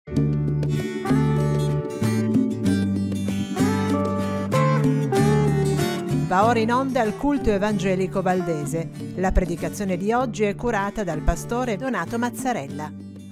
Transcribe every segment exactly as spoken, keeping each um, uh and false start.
Va ora in onda il culto evangelico valdese. La predicazione di oggi è curata dal pastore Donato Mazzarella.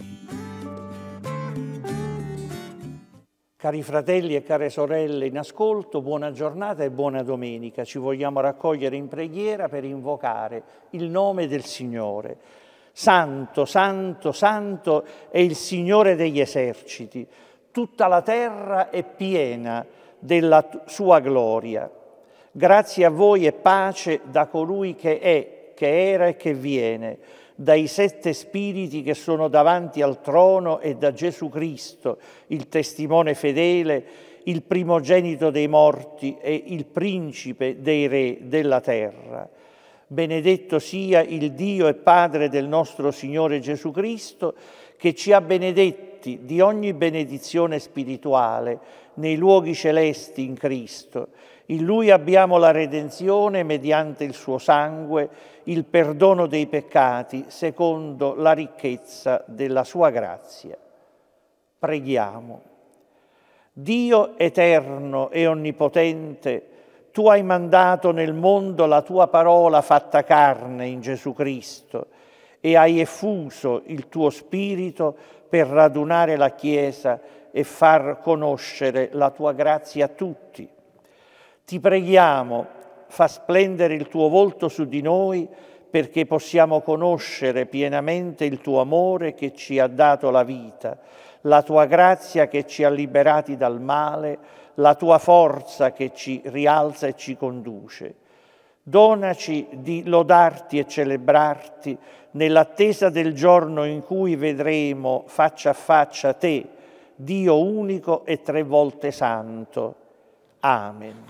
Cari fratelli e care sorelle in ascolto, buona giornata e buona domenica. Ci vogliamo raccogliere in preghiera per invocare il nome del Signore. Santo, santo, santo è il Signore degli eserciti. Tutta la terra è piena della sua gloria. Grazie a voi e pace da colui che è, che era e che viene, dai sette spiriti che sono davanti al trono e da Gesù Cristo, il testimone fedele, il primogenito dei morti e il principe dei re della terra. Benedetto sia il Dio e Padre del nostro Signore Gesù Cristo, che ci ha benedetti di ogni benedizione spirituale nei luoghi celesti in Cristo. In Lui abbiamo la redenzione mediante il suo sangue, il perdono dei peccati, secondo la ricchezza della sua grazia. Preghiamo. Dio eterno e onnipotente, Tu hai mandato nel mondo la Tua parola fatta carne in Gesù Cristo e hai effuso il Tuo Spirito per radunare la Chiesa e far conoscere la Tua grazia a tutti. Ti preghiamo, fa splendere il Tuo volto su di noi perché possiamo conoscere pienamente il Tuo amore che ci ha dato la vita, la Tua grazia che ci ha liberati dal male, la Tua forza che ci rialza e ci conduce. Donaci di lodarti e celebrarti nell'attesa del giorno in cui vedremo faccia a faccia Te, Dio unico e tre volte santo. Amen.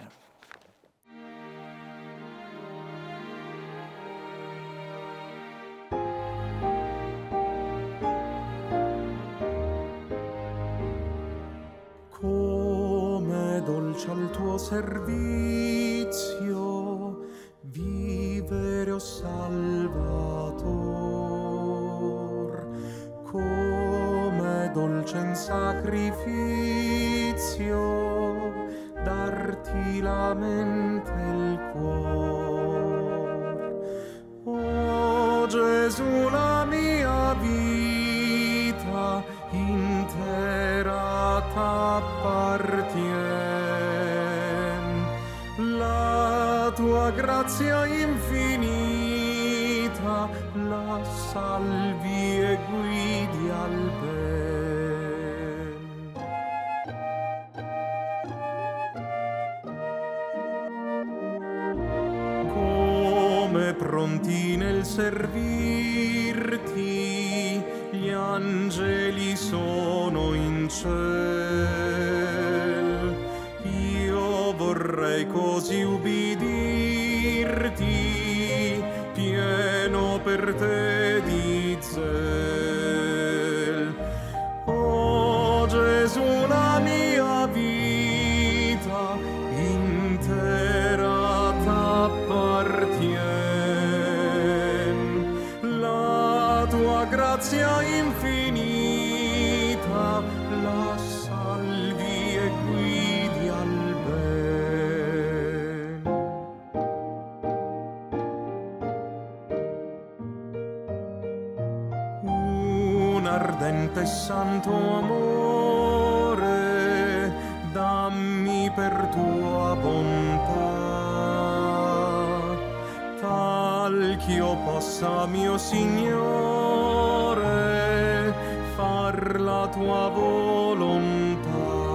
Dolce al tuo servizio, vivere, o Salvator, come dolce in sacrificio, darti la mente e il cuore. O Gesù, la mia vita intera t'appartiene. La tua grazia infinita la salvi e guidi al ben. Come pronti nel servirti, gli angeli sono in ciel. Io vorrei così ubbidirti, pieno per te di zel. O Gesù, la mia vita intera t'appartien. La tua grazia infinita la salvi e guidi al ben. Un ardente e santo amore dammi per tua bontà, tal ch'io possa, mio Signore, far la tua volontà.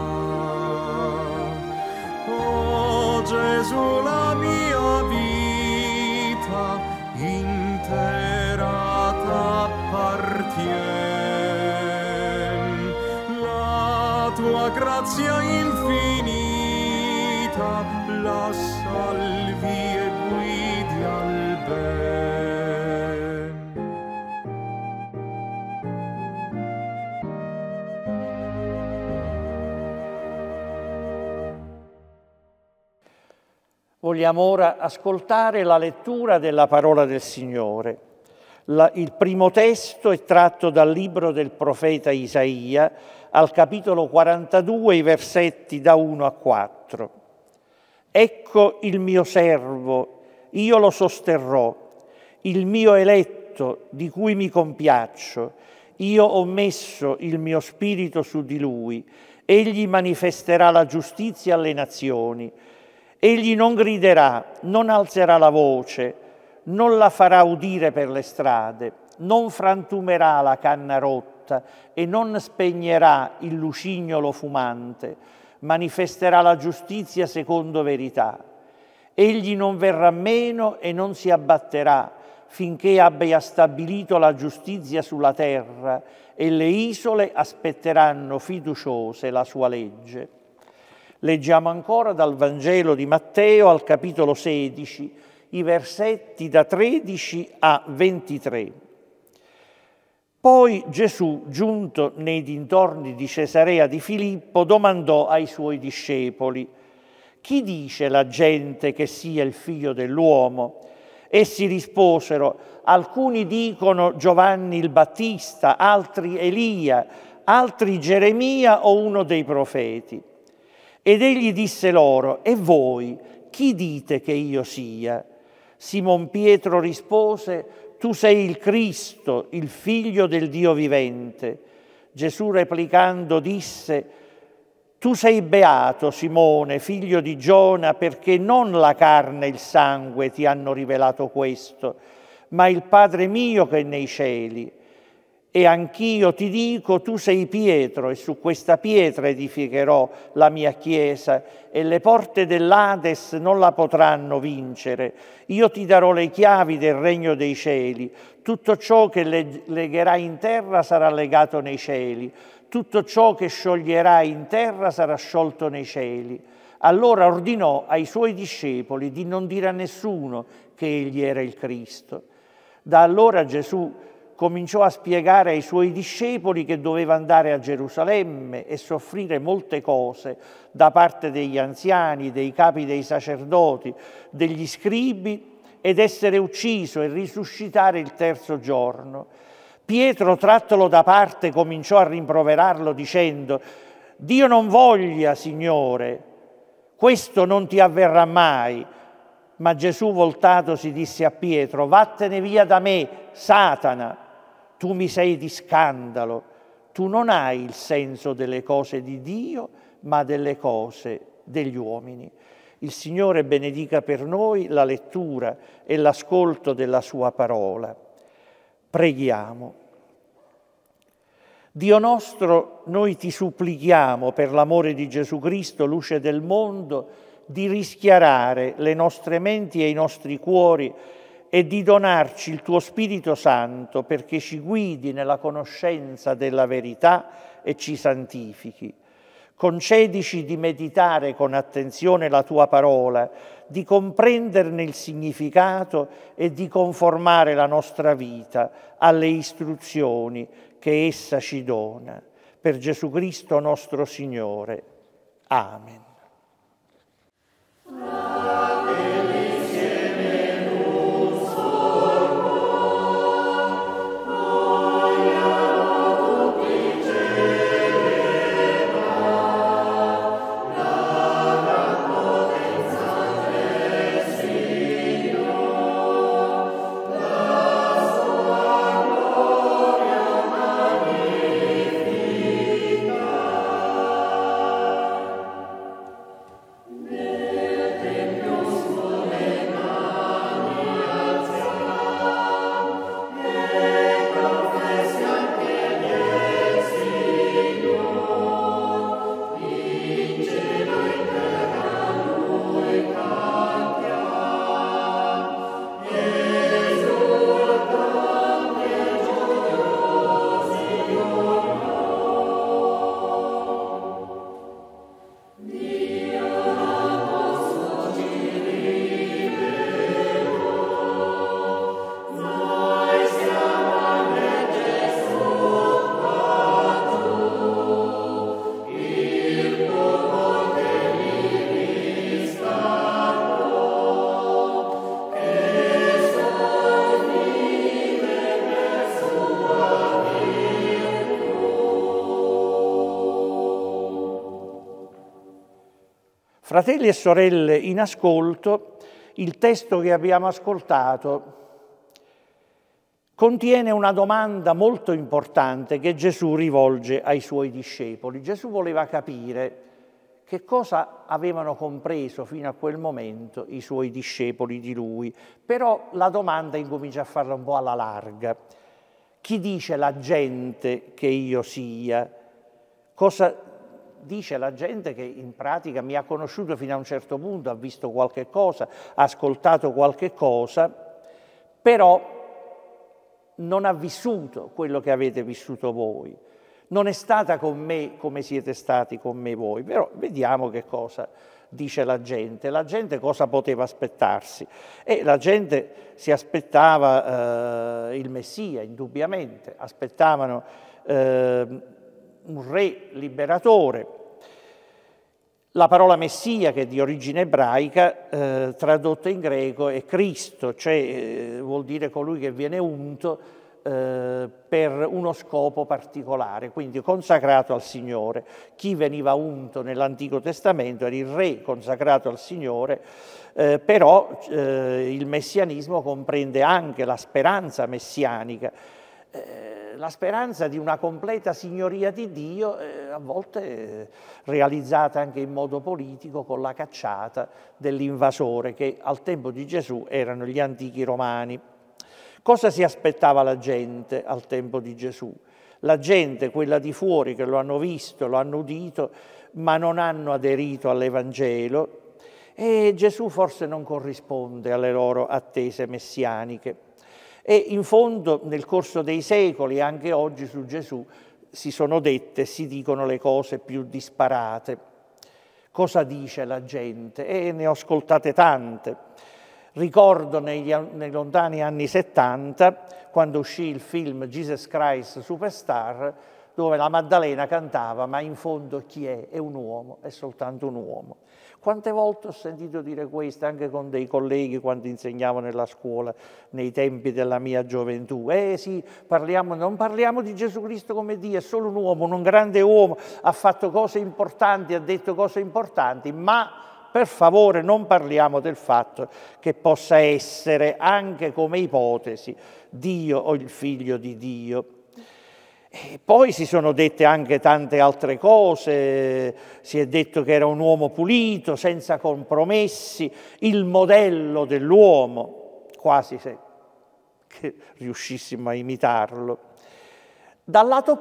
O Gesù, la mia vita intera t'appartien. La tua grazia infinita la salvi e guidi al ben. Vogliamo ora ascoltare la lettura della parola del Signore. La, il primo testo è tratto dal libro del profeta Isaia, al capitolo quarantadue, i versetti da uno a quattro. Ecco il mio servo, io lo sosterrò, il mio eletto di cui mi compiaccio. Io ho messo il mio spirito su di lui, egli manifesterà la giustizia alle nazioni. Egli non griderà, non alzerà la voce, non la farà udire per le strade, non frantumerà la canna rotta e non spegnerà il lucignolo fumante, manifesterà la giustizia secondo verità. Egli non verrà meno e non si abbatterà finché abbia stabilito la giustizia sulla terra e le isole aspetteranno fiduciose la sua legge. Leggiamo ancora dal Vangelo di Matteo al capitolo sedici, i versetti da tredici a ventitré. Poi Gesù, giunto nei dintorni di Cesarea di Filippo, domandò ai suoi discepoli: «Chi dice la gente che sia il figlio dell'uomo?» Essi risposero: «Alcuni dicono Giovanni il Battista, altri Elia, altri Geremia o uno dei profeti». Ed egli disse loro: «E voi, chi dite che io sia?» Simon Pietro rispose: «Tu sei il Cristo, il Figlio del Dio vivente». Gesù replicando disse: «Tu sei beato, Simone, figlio di Giona, perché non la carne e il sangue ti hanno rivelato questo, ma il Padre mio che è nei cieli. E anch'io ti dico, tu sei Pietro, e su questa pietra edificherò la mia chiesa, e le porte dell'Ades non la potranno vincere. Io ti darò le chiavi del regno dei cieli. Tutto ciò che legherai in terra sarà legato nei cieli. Tutto ciò che scioglierai in terra sarà sciolto nei cieli». Allora ordinò ai suoi discepoli di non dire a nessuno che egli era il Cristo. Da allora Gesù cominciò a spiegare ai suoi discepoli che doveva andare a Gerusalemme e soffrire molte cose da parte degli anziani, dei capi dei sacerdoti, degli scribi, ed essere ucciso e risuscitare il terzo giorno. Pietro, trattolo da parte, cominciò a rimproverarlo dicendo: «Dio non voglia, Signore, questo non ti avverrà mai». Ma Gesù, voltatosi, disse a Pietro: «Vattene via da me, Satana, tu mi sei di scandalo, tu non hai il senso delle cose di Dio, ma delle cose degli uomini». Il Signore benedica per noi la lettura e l'ascolto della sua parola. Preghiamo. Dio nostro, noi ti supplichiamo per l'amore di Gesù Cristo, luce del mondo, di rischiarare le nostre menti e i nostri cuori e di donarci il tuo Spirito Santo perché ci guidi nella conoscenza della verità e ci santifichi. Concedici di meditare con attenzione la tua parola, di comprenderne il significato e di conformare la nostra vita alle istruzioni che essa ci dona. Per Gesù Cristo nostro Signore. Amen. Fratelli e sorelle in ascolto, il testo che abbiamo ascoltato contiene una domanda molto importante che Gesù rivolge ai suoi discepoli. Gesù voleva capire che cosa avevano compreso fino a quel momento i suoi discepoli di lui, però la domanda incomincia a farla un po' alla larga. Chi dice la gente che io sia? Cosa dice la gente che in pratica mi ha conosciuto fino a un certo punto, ha visto qualche cosa, ha ascoltato qualche cosa, però non ha vissuto quello che avete vissuto voi, non è stata con me come siete stati con me voi. Però vediamo che cosa dice la gente. La gente cosa poteva aspettarsi? E la gente si aspettava eh, il Messia, indubbiamente, aspettavano eh, un re liberatore. La parola Messia, che è di origine ebraica, eh, tradotta in greco è Cristo, cioè eh, vuol dire colui che viene unto eh, per uno scopo particolare, quindi consacrato al Signore. Chi veniva unto nell'Antico Testamento era il re consacrato al Signore, eh, però eh, il messianismo comprende anche la speranza messianica, eh, la speranza di una completa signoria di Dio, eh, a volte eh, realizzata anche in modo politico con la cacciata dell'invasore, che al tempo di Gesù erano gli antichi romani. Cosa si aspettava la gente al tempo di Gesù? La gente, quella di fuori, che lo hanno visto, lo hanno udito, ma non hanno aderito all'Evangelo, e Gesù forse non corrisponde alle loro attese messianiche. E in fondo nel corso dei secoli, anche oggi, su Gesù si sono dette, si dicono le cose più disparate. Cosa dice la gente? E ne ho ascoltate tante. Ricordo negli, nei lontani anni settanta, quando uscì il film Jesus Christ Superstar, dove la Maddalena cantava «Ma in fondo chi è? È un uomo, è soltanto un uomo». Quante volte ho sentito dire questo anche con dei colleghi quando insegnavo nella scuola nei tempi della mia gioventù. Eh sì, parliamo, non parliamo di Gesù Cristo come Dio, è solo un uomo, un grande uomo, ha fatto cose importanti, ha detto cose importanti, ma per favore non parliamo del fatto che possa essere anche come ipotesi Dio o il Figlio di Dio. E poi si sono dette anche tante altre cose, si è detto che era un uomo pulito, senza compromessi, il modello dell'uomo, quasi se che riuscissimo a imitarlo. Dal lato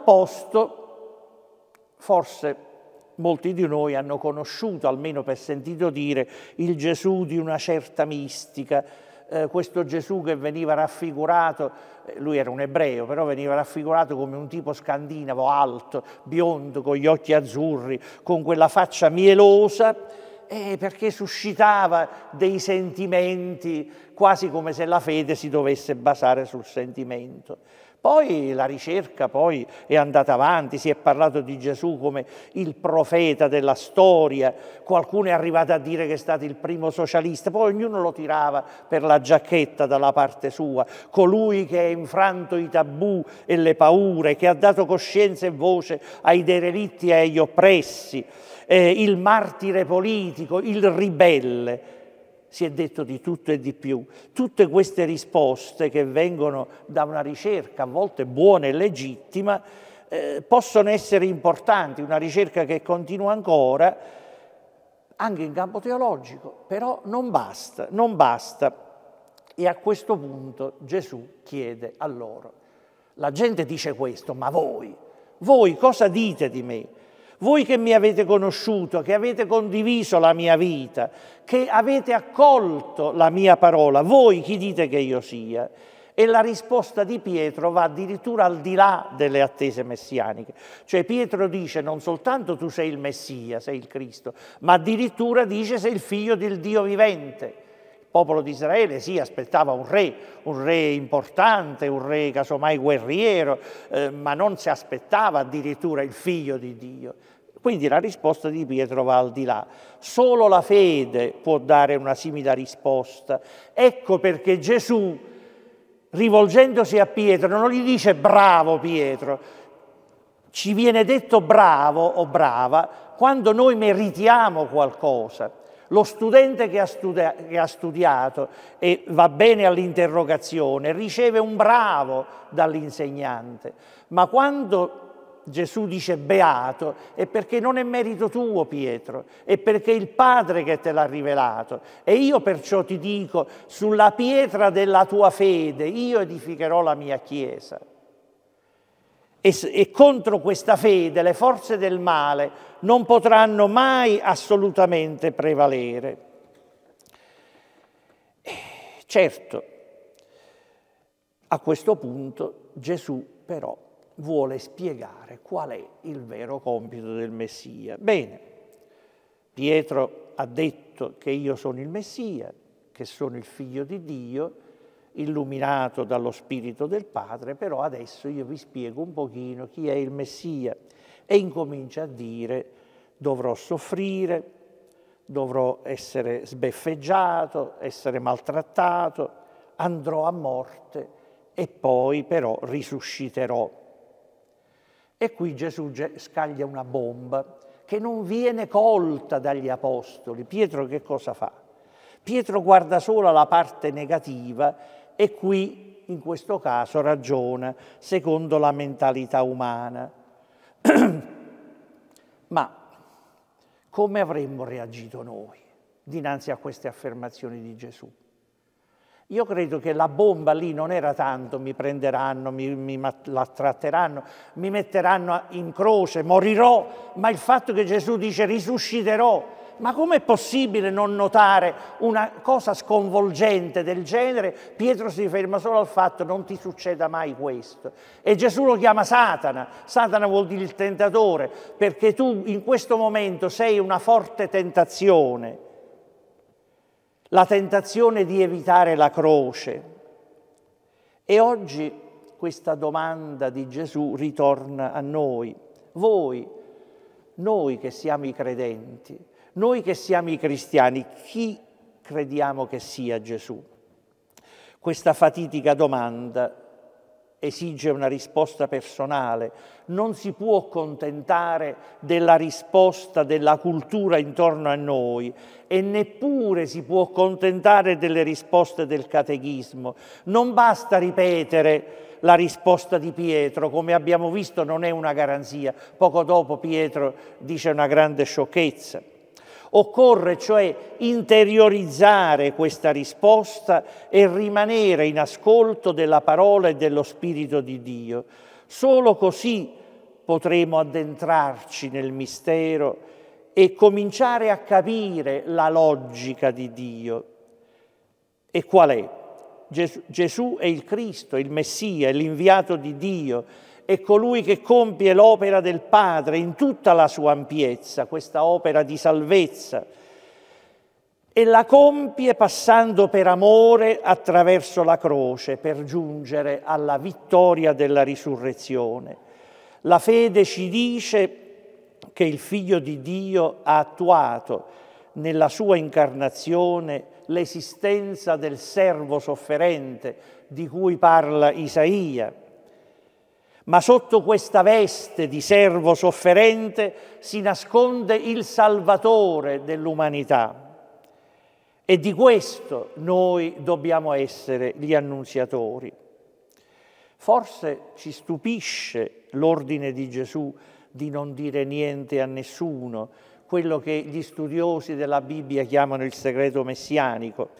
opposto, forse molti di noi hanno conosciuto, almeno per sentito dire, il Gesù di una certa mistica, eh, questo Gesù che veniva raffigurato, eh, lui era un ebreo, però veniva raffigurato come un tipo scandinavo, alto, biondo, con gli occhi azzurri, con quella faccia mielosa, eh, perché suscitava dei sentimenti, quasi come se la fede si dovesse basare sul sentimento. Poi la ricerca poi è andata avanti, si è parlato di Gesù come il profeta della storia, qualcuno è arrivato a dire che è stato il primo socialista, poi ognuno lo tirava per la giacchetta dalla parte sua, colui che ha infranto i tabù e le paure, che ha dato coscienza e voce ai derelitti e agli oppressi, eh, il martire politico, il ribelle. Si è detto di tutto e di più. Tutte queste risposte che vengono da una ricerca, a volte buona e legittima, eh, possono essere importanti, una ricerca che continua ancora, anche in campo teologico, però non basta, non basta. E a questo punto Gesù chiede a loro. La gente dice questo, ma voi, voi cosa dite di me? Voi che mi avete conosciuto, che avete condiviso la mia vita, che avete accolto la mia parola, voi chi dite che io sia? E la risposta di Pietro va addirittura al di là delle attese messianiche. Cioè Pietro dice non soltanto tu sei il Messia, sei il Cristo, ma addirittura dice sei il figlio del Dio vivente. Il popolo di Israele sì, aspettava un re, un re importante, un re casomai guerriero, eh, ma non si aspettava addirittura il figlio di Dio. Quindi la risposta di Pietro va al di là. Solo la fede può dare una simile risposta. Ecco perché Gesù, rivolgendosi a Pietro, non gli dice bravo Pietro, ci viene detto bravo o brava quando noi meritiamo qualcosa. Lo studente che ha, studia- che ha studiato e va bene all'interrogazione riceve un bravo dall'insegnante, ma quando Gesù dice beato è perché non è merito tuo, Pietro, è perché è il Padre che te l'ha rivelato. E io perciò ti dico, sulla pietra della tua fede io edificherò la mia Chiesa. E, e contro questa fede le forze del male non potranno mai assolutamente prevalere. Certo, a questo punto Gesù però vuole spiegare qual è il vero compito del Messia. Bene, Pietro ha detto che io sono il Messia, che sono il Figlio di Dio, illuminato dallo Spirito del Padre, però adesso io vi spiego un pochino chi è il Messia e incomincia a dire dovrò soffrire, dovrò essere sbeffeggiato, essere maltrattato, andrò a morte e poi però risusciterò. E qui Gesù scaglia una bomba che non viene colta dagli apostoli. Pietro che cosa fa? Pietro guarda solo la parte negativa e qui, in questo caso, ragiona secondo la mentalità umana. Ma come avremmo reagito noi dinanzi a queste affermazioni di Gesù? Io credo che la bomba lì non era tanto mi prenderanno, mi, mi la tratteranno, mi metteranno in croce, morirò, ma il fatto che Gesù dice risusciterò. Ma com'è possibile non notare una cosa sconvolgente del genere? Pietro si ferma solo al fatto non ti succeda mai questo. E Gesù lo chiama Satana. Satana vuol dire il tentatore, perché tu in questo momento sei una forte tentazione. La tentazione di evitare la croce. E oggi questa domanda di Gesù ritorna a noi. Voi, noi che siamo i credenti, noi che siamo i cristiani, chi crediamo che sia Gesù? Questa fatidica domanda esige una risposta personale, non si può accontentare della risposta della cultura intorno a noi e neppure si può accontentare delle risposte del catechismo. Non basta ripetere la risposta di Pietro, come abbiamo visto non è una garanzia, poco dopo Pietro dice una grande sciocchezza. Occorre cioè interiorizzare questa risposta e rimanere in ascolto della parola e dello Spirito di Dio. Solo così potremo addentrarci nel mistero e cominciare a capire la logica di Dio. E qual è? Gesù, Gesù è il Cristo, il Messia, è l'inviato di Dio, è colui che compie l'opera del Padre in tutta la sua ampiezza, questa opera di salvezza, e la compie passando per amore attraverso la croce per giungere alla vittoria della risurrezione. La fede ci dice che il Figlio di Dio ha attuato nella sua incarnazione l'esistenza del servo sofferente di cui parla Isaia. Ma sotto questa veste di servo sofferente si nasconde il Salvatore dell'umanità. E di questo noi dobbiamo essere gli annunziatori. Forse ci stupisce l'ordine di Gesù di non dire niente a nessuno, quello che gli studiosi della Bibbia chiamano il segreto messianico.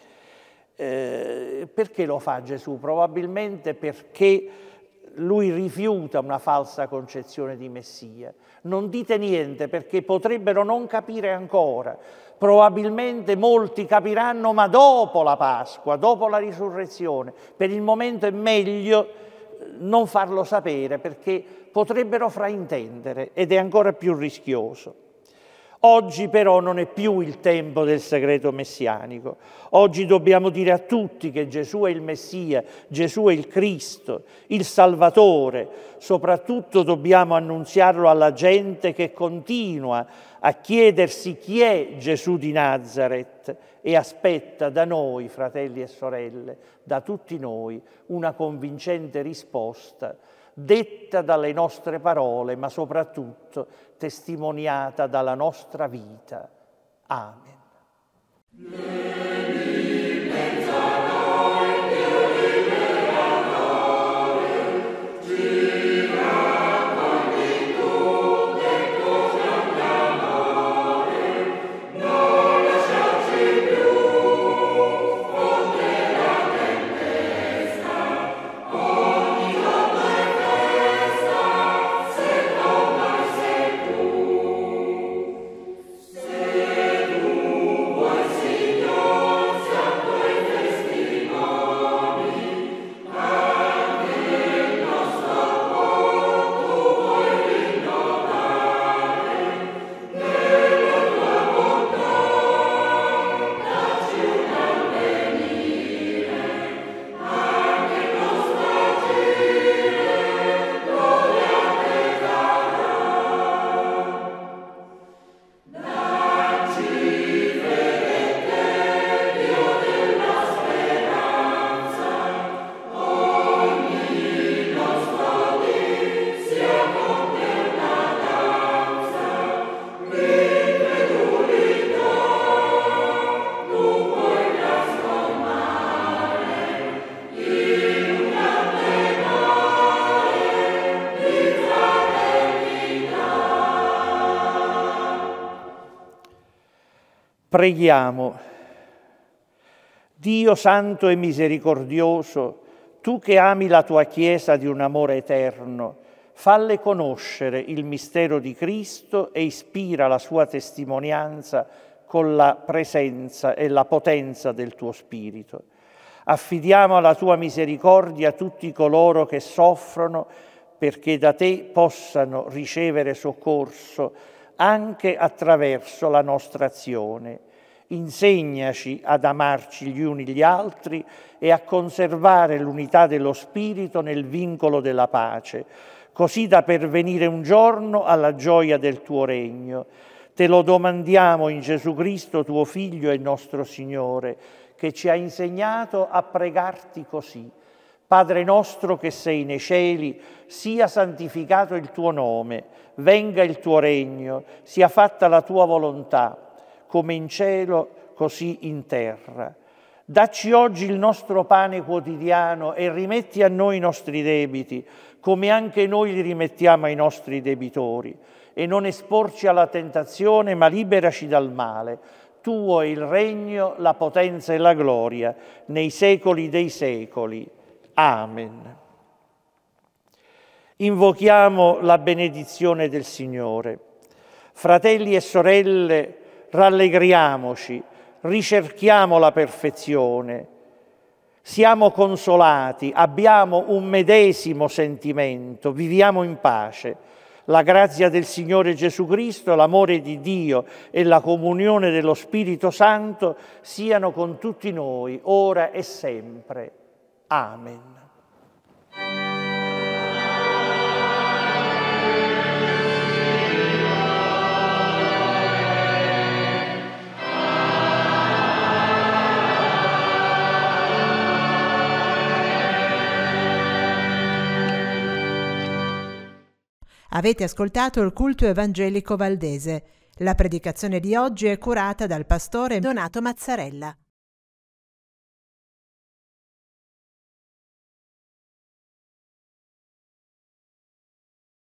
Eh, perché lo fa Gesù? Probabilmente perché lui rifiuta una falsa concezione di Messia. Non dite niente perché potrebbero non capire ancora. Probabilmente molti capiranno, ma dopo la Pasqua, dopo la risurrezione. Per il momento è meglio non farlo sapere perché potrebbero fraintendere ed è ancora più rischioso. Oggi però non è più il tempo del segreto messianico. Oggi dobbiamo dire a tutti che Gesù è il Messia, Gesù è il Cristo, il Salvatore. Soprattutto dobbiamo annunziarlo alla gente che continua a chiedersi chi è Gesù di Nazaret e aspetta da noi, fratelli e sorelle, da tutti noi, una convincente risposta detta dalle nostre parole, ma soprattutto testimoniata dalla nostra vita. Amen. Preghiamo. Dio santo e misericordioso, tu che ami la tua Chiesa di un amore eterno, falle conoscere il mistero di Cristo e ispira la sua testimonianza con la presenza e la potenza del tuo Spirito. Affidiamo alla tua misericordia tutti coloro che soffrono, perché da te possano ricevere soccorso anche attraverso la nostra azione. Insegnaci ad amarci gli uni gli altri e a conservare l'unità dello Spirito nel vincolo della pace, così da pervenire un giorno alla gioia del tuo regno. Te lo domandiamo in Gesù Cristo, tuo Figlio e nostro Signore, che ci ha insegnato a pregarti così. Padre nostro che sei nei cieli, sia santificato il tuo nome, venga il tuo regno, sia fatta la tua volontà, come in cielo, così in terra. Dacci oggi il nostro pane quotidiano e rimetti a noi i nostri debiti, come anche noi li rimettiamo ai nostri debitori. E non esporci alla tentazione, ma liberaci dal male. Tuo è il regno, la potenza e la gloria, nei secoli dei secoli. Amen. Invochiamo la benedizione del Signore. Fratelli e sorelle, rallegriamoci, ricerchiamo la perfezione, siamo consolati, abbiamo un medesimo sentimento, viviamo in pace. La grazia del Signore Gesù Cristo, l'amore di Dio e la comunione dello Spirito Santo siano con tutti noi, ora e sempre. Amen. Avete ascoltato il culto evangelico valdese. La predicazione di oggi è curata dal pastore Donato Mazzarella.